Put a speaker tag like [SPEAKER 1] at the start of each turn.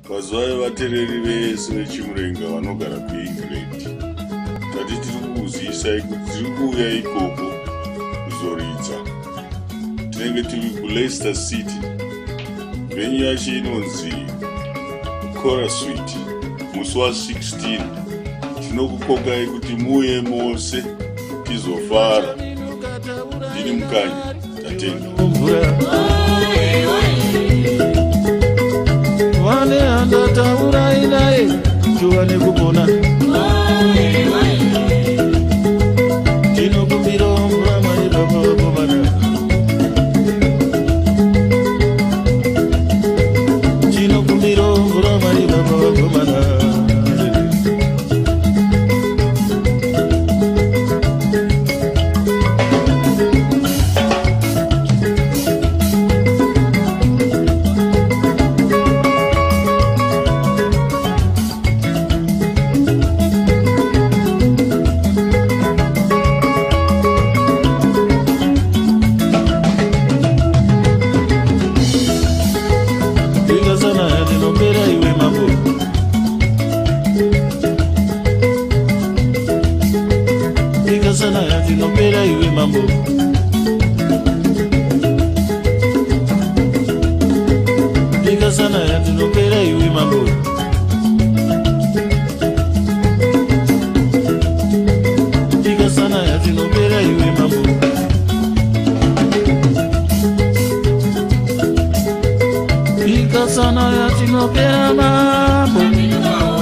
[SPEAKER 1] Mazuva evatereri vese vechimurenga vanogara kuEngland, tati tiri kukuzivisa kuti tiri kuuya ikoko kuzoridza. Tinenge tiri kuLeicester City. Venue yacho inonzi Cora Suite. Musi wa16 tinokukokai kuti muuye mose tizofara. Ndini mukanyi tatenda.
[SPEAKER 2] Wane anda taura inae tuwane kupona Tino kumbiro mura mani baba bobana Tino kumbiro mura mani baba bobana Sana ya tinopera iwe mambo Tika sana ya tinopera iwe mambo Tika sana ya tinopera iwe mambo Tika sana ya tinopera mambo